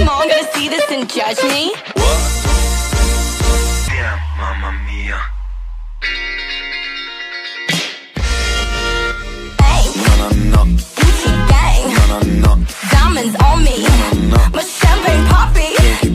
mom gonna see this and judge me? What? Damn, mamma mia. Hey, No. Gucci gang, No. diamonds on me, my champagne poppy.